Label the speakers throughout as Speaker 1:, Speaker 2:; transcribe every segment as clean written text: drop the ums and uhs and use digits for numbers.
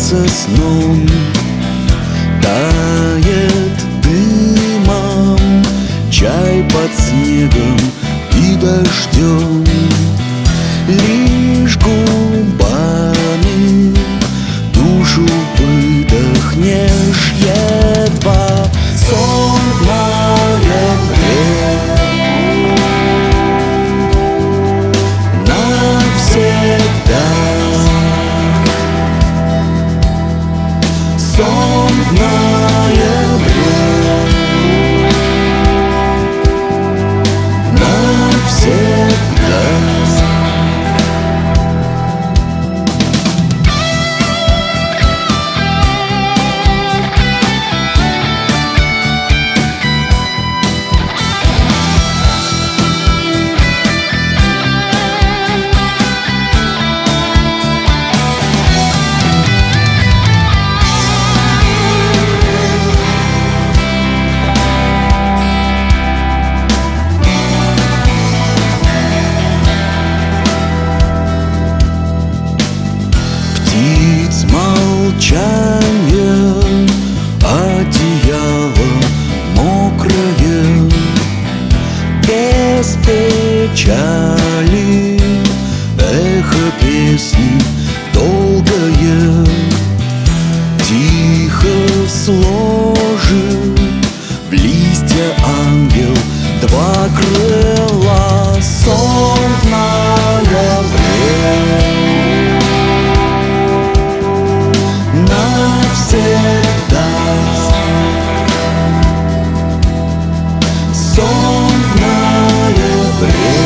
Speaker 1: кажется сном, тает дымом чай под снегом и дождем. Лишь губами душу выдохнешь едва. Сон в ноябре навсегда. Сон в ноябре навсегда. Птиц молчание, одеяло мокрое, без печали, эхо песни долгое. Тихо сложит в листья ангел два крыла. Сон в ноябре навсегда. Сон в ноябре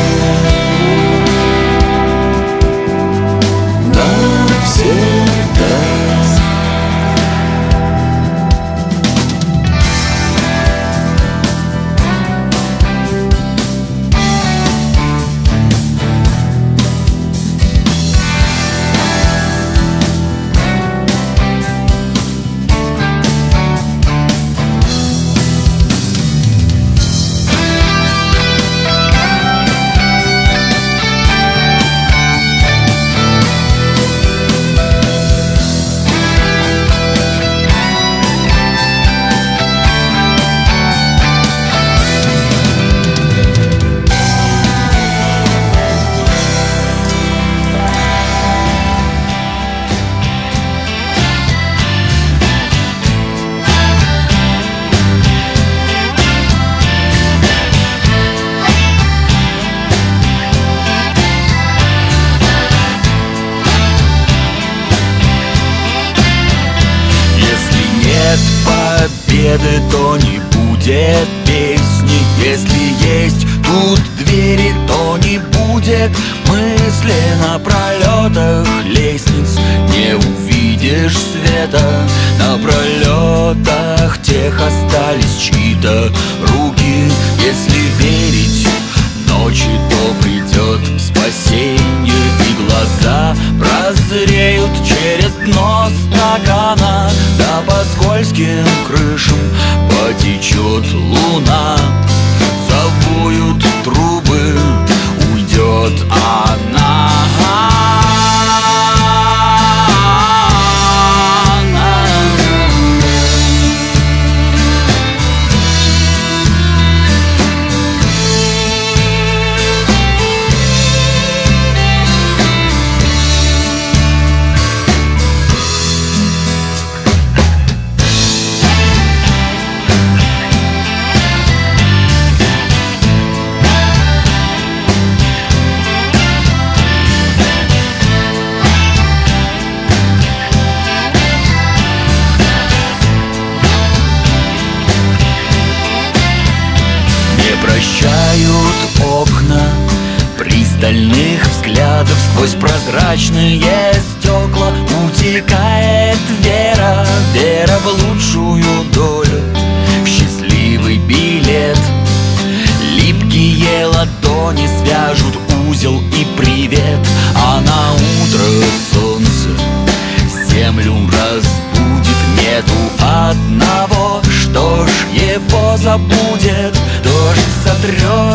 Speaker 1: навсегда. Победы, то не будет песни. Если есть тут двери, то не будет мысли на пролетах лестниц. Не увидишь света на пролетах тех, остались чьи-то руки. Если верить ночи, то придет спасенье, и глаза прозреют через дно стакана. Да по скользким крышам потечет луна. Завоют трубы, уйдет она. Прощают окна пристальных взглядов. Сквозь прозрачные стекла утекает вера. Вера в лучшую долю, в счастливый билет. Липкие ладони свяжут узел и привет. А на утро солнце землю разбудит. Нету одного, что ж его забудет. Дождь сотрет